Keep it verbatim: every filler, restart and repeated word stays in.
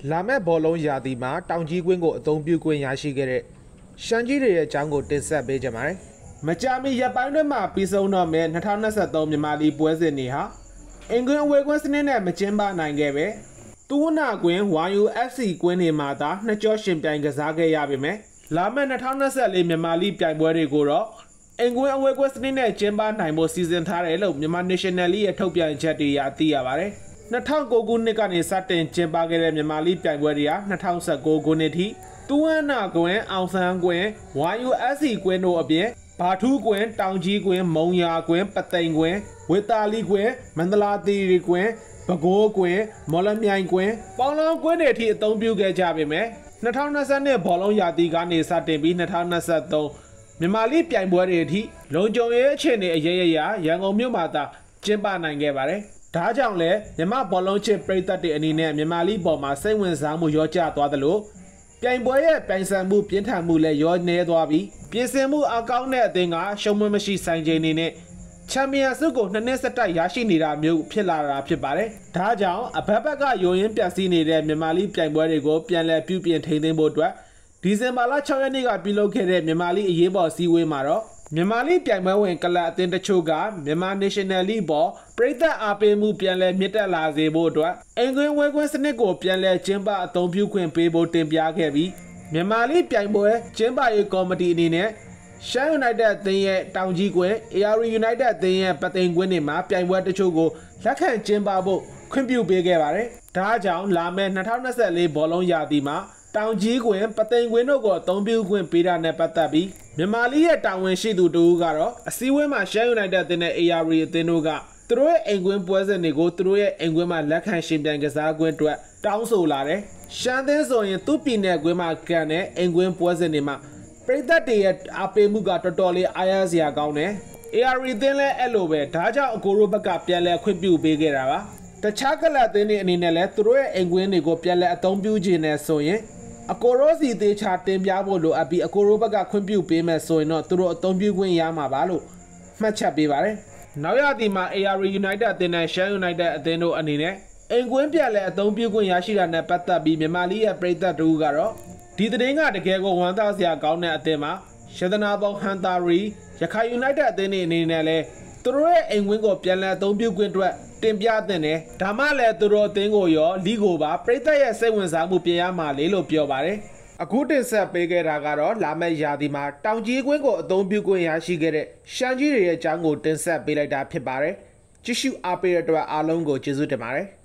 လာမဲ့ဘောလုံးရာသီမှာတောင်ကြီးကွင်းကိုအသုံးပြုခွင့်ရရှိခဲ့တဲ့ရှမ်းကြီးတွေရဲ့အကြောင်းကိုတင်ဆက်ပေးကြပါမယ်။မကြာမီရက်ပိုင်းတွင်မှပြီးဆုံးတော့မဲ့၂၀၂၃မြန်မာလီပွဲစဉ်တွေဟာအင်္ဂလန်အဝေးကွင်းစနစ်နဲ့မကျင်းပနိုင်ခဲ့ပဲတူဝနာကွင်း Y U F C ကွင်းတွေမှာသာနှစ်ကျော့ရှင်ပြိုင်ကစားခဲ့ရပေမဲ့လာမဲ့၂၀၂၄မြန်မာလီပြိုင်ပွဲတွေကိုတော့အင်္ဂလန်အဝေးကွင်းစနစ်နဲ့ကျင်းပနိုင်ဖို့စီစဉ်ထားတယ်လို့မြန်မာ National League ရဲ့ထုတ်ပြန်ချက်တွေအရသိရပါတယ်။၂၀၀၉ခုနှစ်ကနေစတင်ကျင်းပခဲ့တဲ့မြန်မာလီပြိုင်ပွဲတွေဟာ၂၀၁၉ခုနှစ်ထိတူဝနာကွင်းအောင်ဆန်းကွင်း Y U F C ကွင်းတို့အပြင်ဘာထူးကွင်းတောင်ကြီးကွင်းမုံရာကွင်းပသိမ်ကွင်းဝေတာလီကွင်းမန္တလာသီရီကွင်းပဲခူးကွင်းမော်လမြိုင်ကွင်းပေါင်လောင်ကွင်းတွေအထိအသုံးပြုခဲ့ကြပေမဲ့၂၀၂၂ဘောလုံးရာသီကနေစတင်ပြီး၂၀၂၃မြန်မာလီပြိုင်ပွဲတွေအထိလုံခြုံရေးအခြေအနေအရေးရရရန်ကုန်မြို့မှာသာကျင်းပနိုင်ခဲ့ပါတယ်။ဒါကြောင့်လည်းမြန်မာဘောလုံးချစ်ပရိသတ်တွေအနေနဲ့မြန်မာလီပေါ်မှာစိတ်ဝင်စားမှုရောကျသွားသလိုပြိုင်ပွဲရဲ့ပြိုင်ဆိုင်မှုပြင်းထန်မှုလည်းရောနေသွားပြီးပြင်ဆင်မှုအကောင်းတဲ့အသင်းကရှုံးမမရှိဆိုင်ချိန်နေနဲ့ချန်ပီယံဆုကိုနှစ်နှစ်ဆက်တိုက်ရရှိနေတာမျိုးဖြစ်လာတာဖြစ်ပါတယ်။ဒါကြောင့်အဘက်ဘက်ကယိုရင်းပြစီနေတဲ့မြန်မာလီပြိုင်ပွဲတွေကိုပြန်လည်ပြုပြင်ထိန်းသိမ်းဖို့အတွက်ဒီဇင်ဘာလ၆ရက်နေ့ကပြုလုပ်ခဲ့တဲ့မြန်မာလီအရေးပေါ်စည်းဝေးမှာတော့မြန်မာလီပြိုင်ပွဲဝင်ကလပ်အသင်းတချို့ကမြန်မာ National League ပေါ်ပြည်သက်အားပေးမှုပြန်လည်မြင့်တက်လာစေဖို့အတွက်အင်္ဂလန်ဝဲကွင်းစနစ်ကိုပြန်လည်ကျင်းပအသုံးပြုခွင့်ပေးဖို့တင်ပြခဲ့ပြီးမြန်မာလီပြိုင်ပွဲကျင်းပရေးကော်မတီအနေနဲ့ရှမ်း United အသင်းရဲ့တောင်ကြီးကွင်း A R United အသင်းရဲ့ပသိမ်ကွင်းတွေမှာပြိုင်ပွဲတချို့ကိုလက်ခံကျင်းပဖို့ခွင့်ပြုပေးခဲ့ပါတယ်။ဒါကြောင့်လာမယ့်၂၀၂၄ဘောလုံးရာသီမှာတောင်ကြီးကွင်းပသိမ်ကွင်းတို့ကိုအသုံးပြုခွင့်ပေးတာနဲ့ပတ်သက်ပြီးမြန်မာလီရဲ့တာဝန်ရှိသူတို့ကတော့အစည်းအဝေးမှာရှမ်း United အသင်းနဲ့ A R အသင်းတို့ကသူတို့ရဲ့အိမ်ကွင်းပွဲစဉ်တွေကိုသူတို့ရဲ့အိမ်ကွင်းမှာလက်ခံရှင်ပြိုင်ကစားခွင့်အတွက်တောင်းဆိုလာတယ်။ရှမ်းသင်းဆိုရင်သူ့ပြည်နယ်ကွင်းမှာကန်တဲ့အိမ်ကွင်းပွဲစဉ်တွေမှာပြည်သက်တွေရဲ့အားပေးမှုကတော်တော်လေးအားရစရာကောင်းတယ်။ A R အသင်းလည်းအဲ့လိုပဲဒါကြောင့်အကိုတို့ဘက်ကပြန်လဲခွင့်ပြုပေးခဲ့တာပါ။တခြားကလပ်အသင်းတွေအနေနဲ့လည်းသူတို့ရဲ့အိမ်ကွင်းတွေကိုပြန်လဲအသုံးပြုခြင်းနဲ့ဆိုရင်အကိုရိုစီသေးချာတင်ပြဖို့လိုအပ်ပြီးအကိုရိုဘက်ကခွင့်ပြုပေးမယ်ဆိုရင်တော့သူတို့အသုံးပြုခွင့်ရမှာပါလို့မှတ်ချက်ပေးပါတယ်။နောက်ရသည်မှာ A R United အသင်းနဲ့ Shell United အသင်းတို့အနေနဲ့အိမ်ကွင်းပြန်လဲအသုံးပြုခွင့်ရရှိတာနဲ့ပတ်သက်ပြီးမြန်မာလီရဲ့ပြည်သက်တို့ကတော့ဒီသတင်းကတကယ်ကိုဝမ်းသာစရာကောင်းတဲ့အသင်းမှာရတနာပေါင်းဟန်တာရီရခိုင် United အသင်းတွေအနေနဲ့လည်းသူတို့ရဲ့အိမ်ကွင်းကိုပြန်လဲအသုံးပြုခွင့်အတွက်တင်ပြတဲ့တယ်ဒါမှလည်းသူတို့အသင်းကိုရောလီကိုပါပြည်သက်ရဲ့စိတ်ဝင်စားမှုပြင်ရမှာလေလို့ပြောပါတယ်အခုတင်ဆက်ပေးခဲ့တာကတော့လာမယ့်ရာသီမှာတောင်ကြီးကွင်းကိုအသုံးပြုခွင့်ရရှိခဲ့တဲ့ရှမ်းကြီးတွေရဲ့အကြောင်းကိုတင်ဆက်ပေးလိုက်တာဖြစ်ပါတယ်ကြည့်ရှုအားပေးတဲ့အတွက်အားလုံးကိုကျေးဇူးတင်ပါတယ်